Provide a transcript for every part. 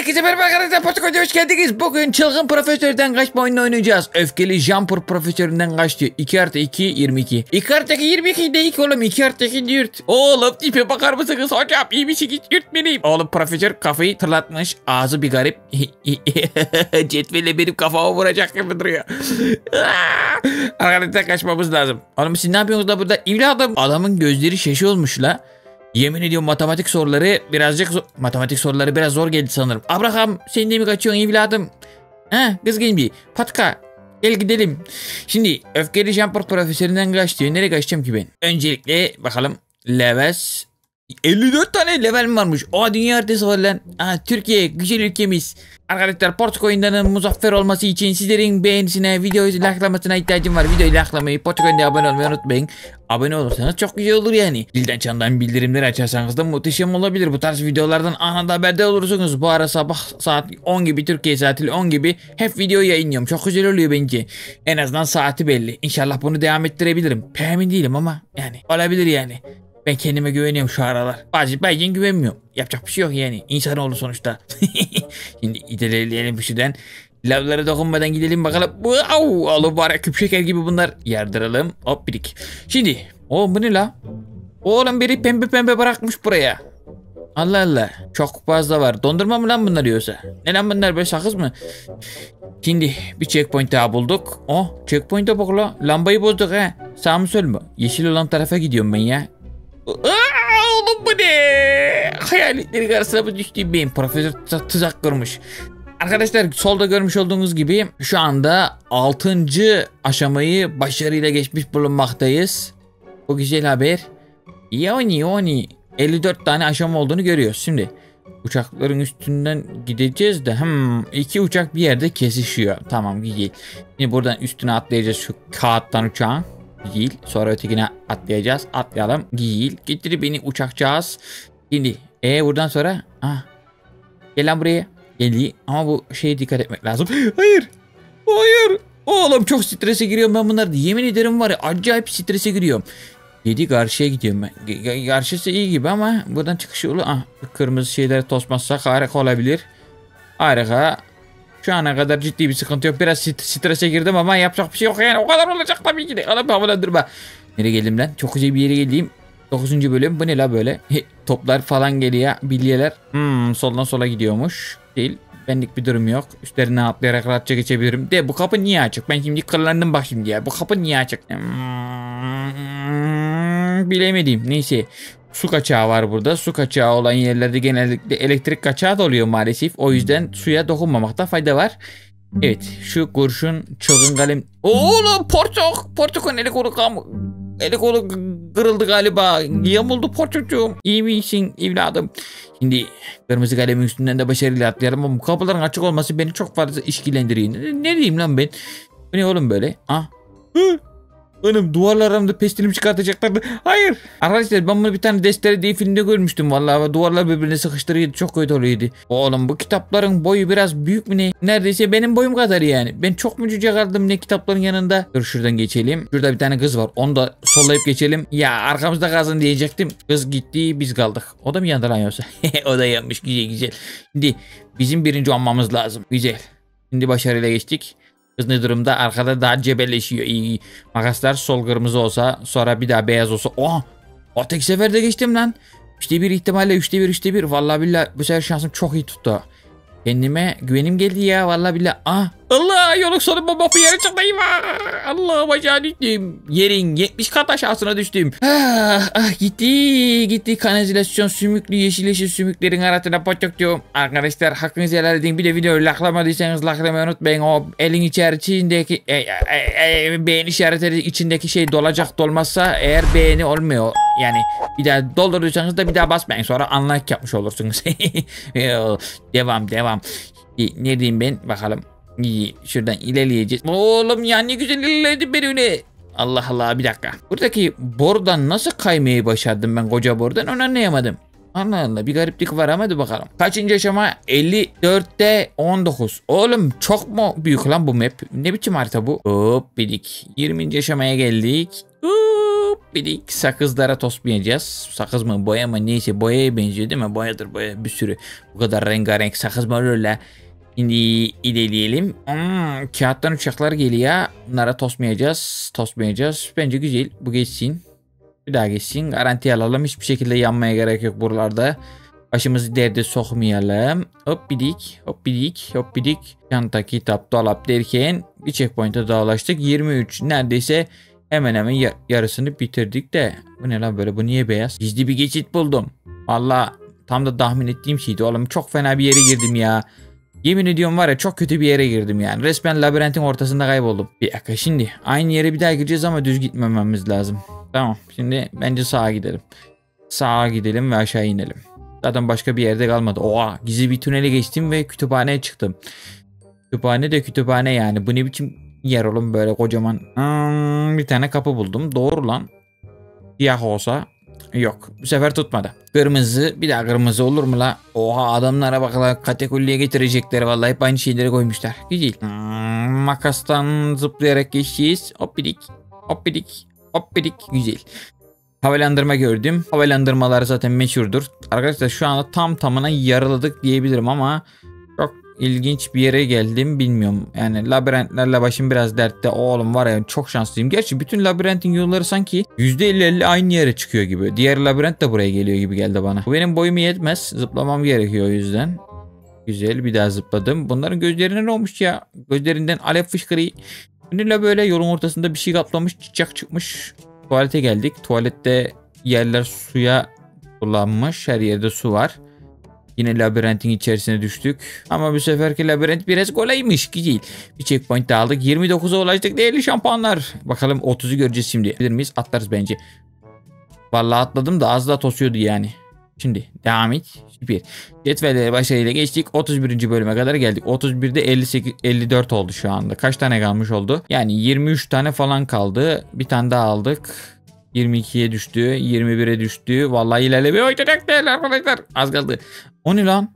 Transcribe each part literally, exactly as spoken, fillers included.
Herkese merhaba arkadaşlar, Potako'ya hoş geldiniz. Bugün çılgın profesörden kaçma oyunu oynayacağız. Öfkeli jumper profesöründen kaçtı. iki artı iki yirmi iki. iki artı iki yirmi iki değil oğlum, iki artı iki yurt. Oğlum tipe bakar mısınız hocam? İyi bir şey yürütmeliyim. Oğlum profesör kafayı tırlatmış. Ağzı bir garip. Cetvelle benim kafama vuracak gibi duruyor. Arkadaşlar kaçmamız lazım. Oğlum siz ne yapıyorsunuz da burada? İvladım. Adamın gözleri şaşı olmuş la. Yemin ediyorum matematik soruları birazcık zor. Matematik soruları biraz zor geldi sanırım. Abraham sen de mi kaçıyorsun evladım? Ha kızgın bir. Patka gel gidelim. Şimdi öfkeli jumper profesöründen kaç diyor. Nereye kaçacağım ki ben? Öncelikle bakalım. Levels. elli dört tane level mi varmış? O dünya haritası var lan. Aa, Türkiye güzel ülkemiz. Arkadaşlar Portak oyunlarının muzaffer olması için sizlerin beğenisine, videoyu likelamasına ihtiyacım var. Videoyu likelamayı, Portak oyununa abone olmayı unutmayın. Abone olursanız çok güzel olur yani. Dilden çandan bildirimleri açarsanız da muhteşem olabilir. Bu tarz videolardan anında haberdar olursunuz. Bu ara sabah saat on gibi, Türkiye saatiyle on gibi hep video yayınlıyorum. Çok güzel oluyor bence. En azından saati belli. İnşallah bunu devam ettirebilirim. Emin değilim ama yani olabilir yani. Ben kendime güveniyorum şu aralar. Bazı bazen güvenmiyorum. Yapacak bir şey yok yani. İnsanoğlu sonuçta. Şimdi ilerleyelim şuradan. Lavlara dokunmadan gidelim bakalım. Wow, alıp var ya küp şeker gibi bunlar. Yardıralım. Hop birik. Şimdi. O bu ne la? Oğlum biri pembe pembe bırakmış buraya. Allah Allah. Çok fazla var. Dondurma mı lan bunlar yiyorsa? Ne lan bunlar böyle sakız mı? Şimdi bir checkpoint daha bulduk. Oh checkpoint'e bak la. Lambayı bozduk ha. Sağ mı sol mu? Yeşil olan tarafa gidiyorum ben ya. Aa, oğlum bu ne? Hayaletleri karşısına mı düştüğüm benim? Profesör tuzak kurmuş. Arkadaşlar solda görmüş olduğunuz gibi şu anda altıncı aşamayı başarıyla geçmiş bulunmaktayız. Bu güzel haber. Yani yani elli dört tane aşama olduğunu görüyoruz. Şimdi uçakların üstünden gideceğiz de hmm, iki uçak bir yerde kesişiyor. Tamam güzel. Şimdi buradan üstüne atlayacağız şu kağıttan uçağın. Değil. Sonra ötekine atlayacağız. Atlayalım. Değil. Getir beni uçakcağız. Şimdi. E buradan sonra. Ah. Gel lan buraya. Gel. Ama bu şeye dikkat etmek lazım. Hayır. Hayır. Oğlum çok strese giriyorum ben bunları. Yemin ederim var ya acayip strese giriyorum. Yedi karşıya gidiyorum ben. Karşısı iyi gibi ama buradan çıkışı olur. Ah. Kırmızı şeyleri tosmazsak harika olabilir. Harika. Şu ana kadar ciddi bir sıkıntı yok. Biraz strese girdim ama yapacak bir şey yok yani. O kadar olacak tabii ki de. Alıp havalandırma. Nereye geldim lan? Çok güzel bir yere geldim. dokuzuncu bölüm. Bu ne la böyle? Toplar falan geliyor. Bilyeler. Hmm, soldan sola gidiyormuş. Değil. Benlik bir durum yok. Üstlerine atlayarak rahatça geçebilirim. De bu kapı niye açık? Ben şimdi kırlandım bak şimdi ya. Bu kapı niye açık? Hmm, bilemedim. Neyse. Su kaçağı var burada. Su kaçağı olan yerlerde genellikle elektrik kaçağı da oluyor maalesef. O yüzden suya dokunmamakta fayda var. Evet. Şu kurşun çılgın kalem. Oğlum portok. Portokun eli kolu kam. Eli kolu kırıldı galiba. Yamuldu portocuğum. İyi misin evladım? Şimdi kırmızı kalemin üstünden de başarıyla atlayalım. Ama bu kapıların açık olması beni çok fazla işkilendiriyor. Ne, ne diyeyim lan ben? Bu ne oğlum böyle? Ah. Hı. Önüm duvarlarımda pestilimi çıkartacaklardı. Hayır. Arkadaşlar ben bunu bir tane Destere diye filmde görmüştüm vallahi. Duvarlar birbirine sıkıştırıyordu. Çok kötü oluyordu. Oğlum bu kitapların boyu biraz büyük mü ne? Neredeyse benim boyum kadar yani. Ben çok mu cüce kaldım ne kitapların yanında? Dur şuradan geçelim. Şurada bir tane kız var. Onu da sollayıp geçelim. Ya arkamızda kalsın diyecektim. Kız gitti biz kaldık. O da mı yandı lan yoksa? O da yanmış. Güzel güzel. Şimdi bizim birinci olmamız lazım. Güzel. Şimdi başarıyla geçtik. Kız ne durumda? Arkada daha cebelleşiyor. İyi. Makaslar sol kırmızı olsa sonra bir daha beyaz olsa. Oh! O tek seferde geçtim lan. Üçte bir ihtimalle üçte bir üçte bir. Vallahi billahi bu sefer şansım çok iyi tuttu. Kendime güvenim geldi ya. Vallahi billahi. Ah! Allah! Yolun sonu baba bir yere çıktım. Allah bacağı düştüm. Yerin yetmiş kat aşağısına düştüm. Ah, ah gitti. Gitti. Kanalizasyon sümüklü yeşil yeşil sümüklerin arasına poçokçum. Arkadaşlar hakkınızı helal edin. Bir de videoyu laklamadıysanız laklamayı unutmayın. O elin içerisindeki e, e, e, beğeni işaretleri içindeki şey dolacak dolmazsa eğer beğeni olmuyor. Yani bir daha doldurursanız da bir daha basmayın. Sonra unlike yapmış olursunuz. Devam devam. Ne diyeyim ben bakalım. İyi, şuradan ilerleyeceğiz. Oğlum ya ne güzel ilerledim ben öyle. Allah Allah bir dakika. Buradaki borudan nasıl kaymayı başardım ben koca borudan onu anlayamadım. Allah Allah bir gariplik var ama hadi bakalım. Kaçıncı aşama? elli dörtte on dokuz. Oğlum çok mu büyük lan bu map? Ne biçim harita bu? Hop bidik. yirminci aşamaya geldik. Uuu. Hop bidik sakızlara tosmayacağız. Sakız mı boya mı neyse boyaya benziyor değil mi? Boyadır boya bir sürü. Bu kadar rengarenk sakız mı olur la? Şimdi ilerleyelim. Hmm, kağıttan uçaklar geliyor. Bunlara tosmayacağız. Tosmayacağız. Bence güzel. Bu geçsin. Bir daha geçsin. Garanti alalım. Hiçbir şekilde yanmaya gerek yok buralarda. Başımızı derde sokmayalım. Hop bidik. Hop bidik. Hop bidik. Çanta, kitap, dolap derken bir checkpoint'e daha ulaştık. yirmi üç. Neredeyse hemen hemen ya yarısını bitirdik de. Bu ne lan böyle? Bu niye beyaz? Gizli bir geçit buldum. Valla tam da tahmin ettiğim şeydi oğlum. Çok fena bir yere girdim ya. Yemin ediyorum var ya çok kötü bir yere girdim yani. Resmen labirentin ortasında kayboldum. Bir dakika şimdi aynı yere bir daha gireceğiz ama düz gitmememiz lazım. Tamam şimdi bence sağa gidelim. Sağa gidelim ve aşağı inelim. Zaten başka bir yerde kalmadı. Oha gizli bir tünele geçtim ve kütüphaneye çıktım. Kütüphane de kütüphane yani. Bu ne biçim yer oğlum böyle kocaman. Hmm, bir tane kapı buldum. Doğru lan. Siyah olsa. Yok bu sefer tutmadı. Kırmızı bir daha kırmızı olur mu la? Oha adamlara bak la kategoriye getirecekler vallahi hep aynı şeyleri koymuşlar. Güzel. Hmm, makastan zıplayarak geçeceğiz. Hoppidik hoppidik hoppidik güzel. Havalandırma gördüm. Havalandırmalar zaten meşhurdur. Arkadaşlar şu anda tam tamına yarıladık diyebilirim ama çok ilginç bir yere geldim bilmiyorum. Yani labirentlerle başım biraz dertte. Oğlum var ya çok şanslıyım. Gerçi bütün labirentin yolları sanki yüzde elli elli aynı yere çıkıyor gibi. Diğer labirent de buraya geliyor gibi geldi bana. Bu benim boyumu yetmez. Zıplamam gerekiyor o yüzden. Güzel bir daha zıpladım. Bunların gözlerine ne olmuş ya? Gözlerinden alev fışkırıyor. Bununla böyle yolun ortasında bir şey kaplamış çiçek çıkmış. Tuvalete geldik. Tuvalette yerler suya bulanmış. Her yerde su var. Yine labirentin içerisine düştük. Ama bu seferki labirent biraz kolaymış. Güzel. Bir checkpoint daha aldık. yirmi dokuza ulaştık değerli şampuanlar. Bakalım otuzu göreceğiz şimdi. Bilir miyiz? Atlarız bence. Vallahi atladım da az daha tosuyordu yani. Şimdi devam et. Süper. Cetvelleri başarıyla geçtik. otuz birinci bölüme kadar geldik. otuz birde elli sekiz, elli dört oldu şu anda. Kaç tane kalmış oldu? Yani yirmi üç tane falan kaldı. Bir tane daha aldık. yirmi ikiye düştü. yirmi bire düştü. Vallahi ilerlemeye başlayacak değerli arkadaşlar. Az kaldı. O ne lan?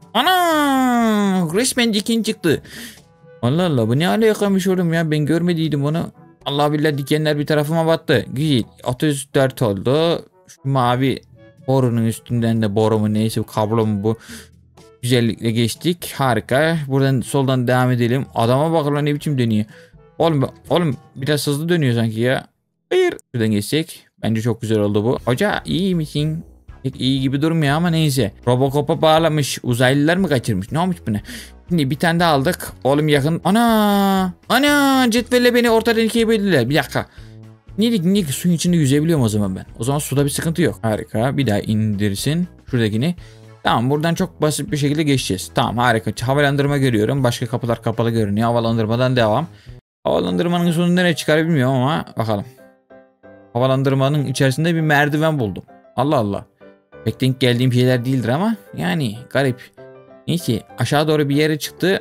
Ana! Resmen diken çıktı. Allah Allah bu ne alakamış oğlum ya. Ben görmediydim onu. Allah billah dikenler bir tarafıma battı. Güzel. otuz dört oldu. Şu mavi borunun üstünden de boru mu neyse kablo mu bu. Güzellikle geçtik. Harika. Buradan soldan devam edelim. Adama bak lan ne biçim dönüyor. Oğlum, oğlum biraz hızlı dönüyor sanki ya. Hayır. Şuradan geçsek. Bence çok güzel oldu bu. Hoca iyi misin? Pek iyi gibi durmuyor ama neyse. Robocop'a bağlamış. Uzaylılar mı kaçırmış? Ne olmuş buna? Şimdi bir tane daha aldık. Oğlum yakın. Ana! Ana! Cetvelle beni ortadan ikiye böldüler. Bir dakika. Niye, niye suyun içinde yüzebiliyorum o zaman ben? O zaman suda bir sıkıntı yok. Harika. Bir daha indirsin. Şuradakini. Tamam buradan çok basit bir şekilde geçeceğiz. Tamam harika. Havalandırma görüyorum. Başka kapılar kapalı görünüyor. Havalandırmadan devam. Havalandırmanın sonu nereye çıkar bilmiyorum ama bakalım. Havalandırmanın içerisinde bir merdiven buldum. Allah Allah. Pek denk geldiğim şeyler değildir ama yani garip. Neyse aşağı doğru bir yere çıktı.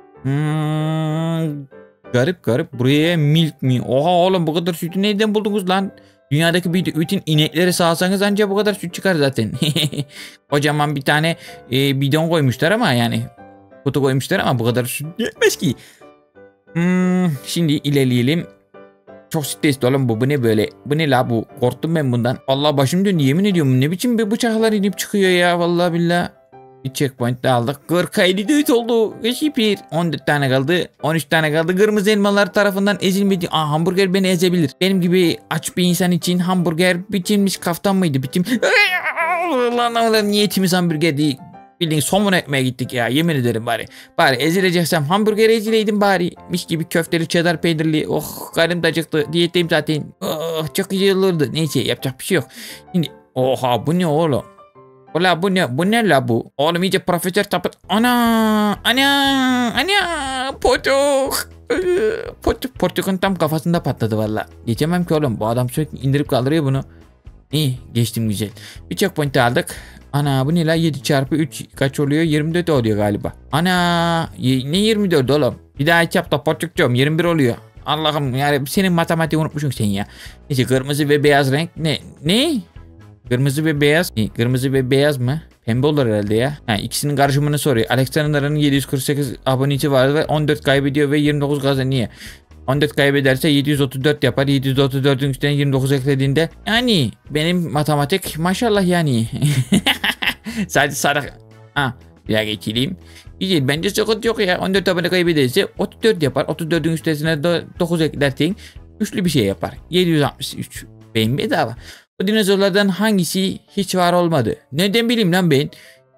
Hmm, garip garip. Buraya milk mi? Oha oğlum bu kadar sütü nereden buldunuz lan? Dünyadaki bütün inekleri sağsanız ancak bu kadar süt çıkar zaten. Kocaman bir tane e, bidon koymuşlar ama yani kutu koymuşlar ama bu kadar süt yetmez ki. Hmm, şimdi ilerleyelim. Çok stresli oğlum bu. Bu ne böyle? Bu ne la bu? Korktum ben bundan. Allah başım döndü yemin ediyorum. Ne biçim bir bıçaklar inip çıkıyor ya vallahi billah. Bir checkpoint de aldık. kırk elli dört oldu. Süper. on dört tane kaldı. on üç tane kaldı. Kırmızı elmalar tarafından ezilmedi. Aa hamburger beni ezebilir. Benim gibi aç bir insan için hamburger biçilmiş kaftan mıydı? Biçim. Lan lan niyetimiz hamburger değil. Bildiğin somun ekmeğe gittik ya yemin ederim bari. Bari ezileceksem hamburger ezileydim bari. Mis gibi köfteli cheddar peynirli. Oh karnım da acıktı. Diyetteyim zaten. Oh çok güzel olurdu. Neyse yapacak bir şey yok. Şimdi oha bu ne oğlum? Ola bu ne? Bu ne la bu? Oğlum iyice profesör tapıt. Ana! Ana! Ana! Potuk! Potuk. Potuk'un tam kafasında patladı valla. Geçemem ki oğlum. Bu adam sürekli indirip kaldırıyor bunu. İyi geçtim güzel. Bir checkpoint aldık. Ana bu ne la yedi çarpı üç kaç oluyor? yirmi dört oluyor galiba. Ana ne yirmi dört oğlum? Bir daha hiç yap da Potuk'cum yirmi bir oluyor. Allah'ım yani senin matematiği unutmuşsun sen ya. Neyse kırmızı ve beyaz renk ne? Ne? Kırmızı ve beyaz. Ne? Kırmızı ve beyaz mı? Pembe olur herhalde ya. Ha, ikisinin karışımını soruyor. Alexander'ın yedi yüz kırk sekiz abonesi vardı ve on dört kaybediyor ve yirmi dokuz kazanıyor. on dört kaybederse yedi yüz otuz dört yapar. yedi yüz otuz dördün üstüne yirmi dokuz eklediğinde yani benim matematik maşallah yani. Sadece sarı. Ha, bir daha geçeyim. Güzel, bence sıkıntı yok ya. on dört abone kaybederse otuz dört yapar. otuz dördün üstesine dokuz eklersen üçlü bir şey yapar. yedi yüz altmış üç. Beyin bedava. O dinozorlardan hangisi hiç var olmadı? Neden bileyim lan ben?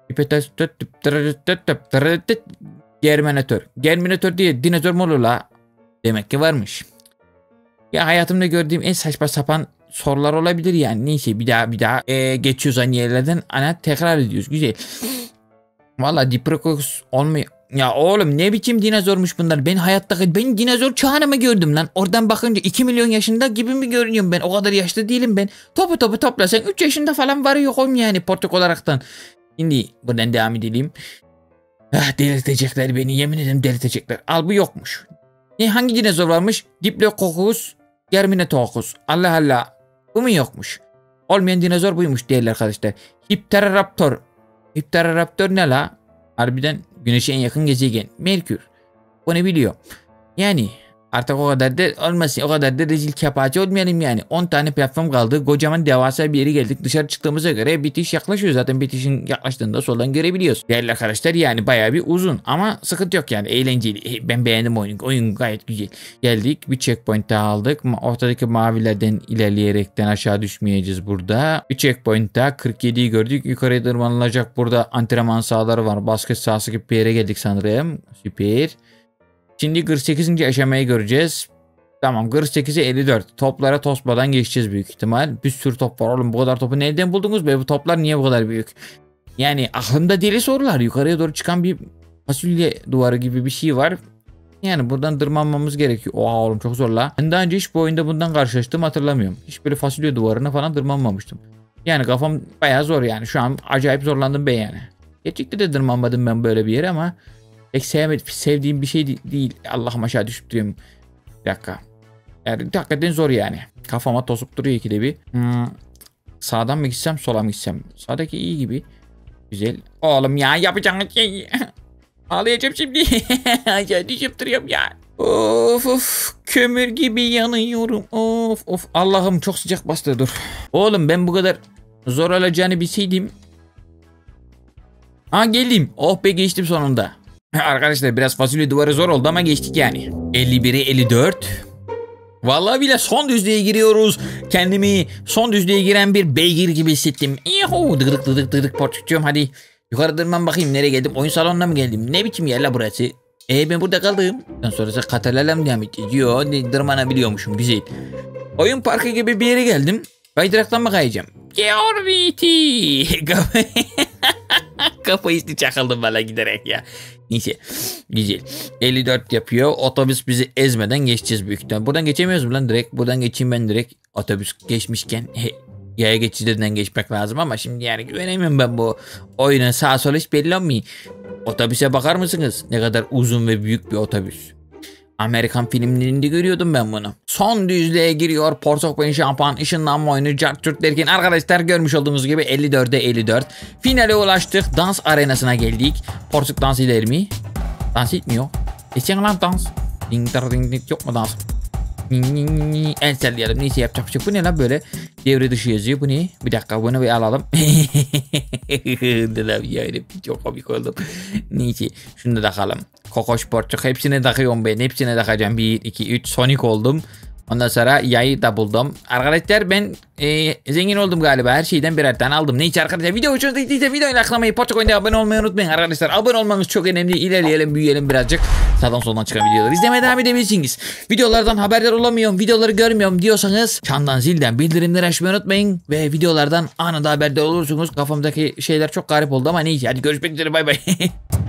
Germinatör. Germinatör diye dinozor mu olur la? Demek ki varmış. Ya hayatımda gördüğüm en saçma sapan sorular olabilir yani. Neyse bir daha bir daha ee, geçiyoruz aynı yerlerden. Ana tekrar ediyoruz. Güzel. Valla Diprotodon olmuyor. Ya oğlum ne biçim dinozormuş bunlar. Ben hayattaki ben dinozor çağını mı gördüm lan? Oradan bakınca iki milyon yaşında gibi mi görünüyorum ben? O kadar yaşlı değilim ben. Topu topu toplasan üç yaşında falan var yokum yani portuk olaraktan. Şimdi buradan devam edelim. Ah, delirtecekler beni, yemin ederim delirtecekler. Al bu yokmuş. Ne hangi dinozor varmış? Diplodocus germinatocus. Allah Allah. Bu mu yokmuş? Olmayan dinozor buymuş değerli arkadaşlar. Hypteroraptor. Hypteroraptor ne la? Harbiden Güneş'e en yakın gezegen. Merkür. Bunu biliyor. Yani artık o kadar da olmasın. O kadar da rezil kepaçe olmayalım yani. on tane platform kaldı. Kocaman devasa bir yere geldik. Dışarı çıktığımıza göre bitiş yaklaşıyor. Zaten bitişin yaklaştığında soldan görebiliyoruz. Değerli arkadaşlar yani bayağı bir uzun. Ama sıkıntı yok yani. Eğlenceli. Ben beğendim oyunu. Oyun gayet güzel. Geldik. Bir checkpoint daha aldık. Ortadaki mavilerden ilerleyerekten aşağı düşmeyeceğiz burada. Bir checkpoint daha. kırk yediyi gördük. Yukarıya tırmanılacak. Burada antrenman sahaları var. Basket sahası gibi bir yere geldik sanırım. Süper. Şimdi kırk sekizinci aşamayı göreceğiz. Tamam kırk sekize elli dört. Toplara tosmadan geçeceğiz büyük ihtimal. Bir sürü top var oğlum. Bu kadar topu nereden buldunuz be? Bu toplar niye bu kadar büyük? Yani aklımda deli sorular. Yukarıya doğru çıkan bir fasulye duvarı gibi bir şey var. Yani buradan tırmanmamız gerekiyor. Oha oğlum çok zor la. Ben daha önce hiç bu oyunda bundan karşılaştım hatırlamıyorum. Hiç böyle fasulye duvarına falan tırmanmamıştım. Yani kafam bayağı zor yani. Şu an acayip zorlandım ben yani. Gerçekten de tırmanmadım ben böyle bir yere ama pek sevmedim, sevdiğim bir şey değil. Allah'ım aşağı düşüp duruyorum. Bir dakika. Yani hakikaten zor yani. Kafama tosup duruyor ikide bir. Hmm. Sağdan mı gitsem sola mı gitsem? Sağdaki iyi gibi. Güzel. Oğlum ya yapacağın şey. Ağlayacağım şimdi. Aşağı düşüp duruyorum ya. Of of. Kömür gibi yanıyorum. Of of. Allah'ım çok sıcak bastı dur. Oğlum ben bu kadar zor olacağını bilseydim. Ha geldim. Oh be geçtim sonunda. Arkadaşlar biraz fasulye duvarı zor oldu ama geçtik yani. elli bire elli dört. Vallahi bile son düzlüğe giriyoruz. Kendimi son düzlüğe giren bir beygir gibi hissettim. Yuhu dıgıdık dıgıdık dıgıdık portukçuğum hadi. Yukarı tırman bakayım nereye geldim? Oyun salonuna mı geldim? Ne biçim yer la burası? E ben burada kaldım. Ondan sonrası katarlarla mı devam edeceğiz? Yo tırmanabiliyormuşum güzel. Oyun parkı gibi bir yere geldim. Kaydıraktan mı kayacağım? Georbiti. Kafa üstü çakıldım valla giderek ya. Neyse güzel. elli dört yapıyor. Otobüs bizi ezmeden geçeceğiz büyük ihtimalle. Buradan geçemiyoruz mu lan direkt? Buradan geçeyim ben direkt. Otobüs geçmişken he, yaya geçidinden geçmek lazım ama şimdi yani güvenemiyorum ben bu oyuna. Sağ sol hiç belli olmuyor. Otobüse bakar mısınız? Ne kadar uzun ve büyük bir otobüs. Amerikan filmlerinde görüyordum ben bunu. Son düzlüğe giriyor. Portakal şampuan ışınlanma oyunu cart curt derken arkadaşlar görmüş olduğunuz gibi elli dörde elli dört. Finale ulaştık. Dans arenasına geldik. Portakal dans eder mi? Dans etmiyor. Geçen lan dans. Ding ding ding yok mu dans? El sallayalım. Neyse yapacak bir şey. Bu ne lan böyle? Devre dışı yazıyor. Bu ne? Bir dakika bunu bir alalım. Yani çok komik oldum. Neyse şunu da takalım. Kokoş porçuk hepsine takıyorum ben. Hepsine takacağım. bir, iki, üç. Sonic oldum. Ondan sonra yayı da buldum. Arkadaşlar ben e, zengin oldum galiba. Her şeyden birer tane aldım. Neyse arkadaşlar video hoşunuza gittiyse videoyu likelamayı, porçuk oyuna abone olmayı unutmayın arkadaşlar. Abone olmanız çok önemli. İlerleyelim, büyüyelim birazcık. Sağdan soldan çıkan videoları izlemeye devam edebilirsiniz. Videolardan haberdar olamıyorum, videoları görmüyorum diyorsanız çandan zilden bildirimleri açmayı unutmayın. Ve videolardan anında haberdar olursunuz. Kafamdaki şeyler çok garip oldu ama neyse. Hadi görüşmek üzere, bay bay.